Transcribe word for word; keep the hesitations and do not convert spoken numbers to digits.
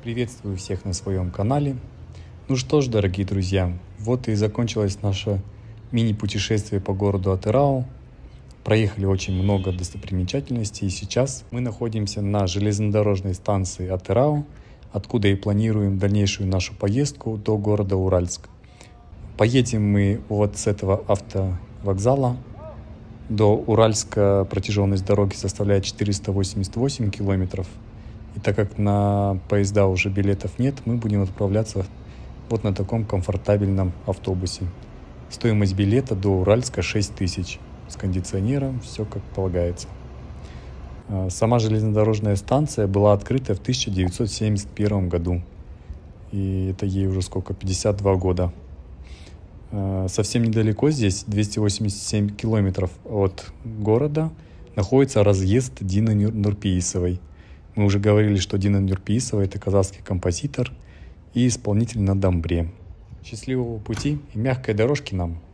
Приветствую всех на своем канале. Ну что ж, дорогие друзья, вот и закончилось наше мини-путешествие по городу Атырау. Проехали очень много достопримечательностей, и сейчас мы находимся на железнодорожной станции Атырау, откуда и планируем дальнейшую нашу поездку до города Уральск. Поедем мы вот с этого автовокзала. До Уральска протяженность дороги составляет четыреста восемьдесят восемь километров. И так как на поезда уже билетов нет, мы будем отправляться вот на таком комфортабельном автобусе. Стоимость билета до Уральска шесть тысяч. С кондиционером, все как полагается. Сама железнодорожная станция была открыта в тысяча девятьсот семьдесят первом году. И это ей уже сколько, пятьдесят два года. Совсем недалеко здесь, двести восемьдесят семь километров от города, находится разъезд Дины Нурпеисовой. Мы уже говорили, что Дина Нурпеисова — это казахский композитор и исполнитель на домбре. Счастливого пути и мягкой дорожки нам!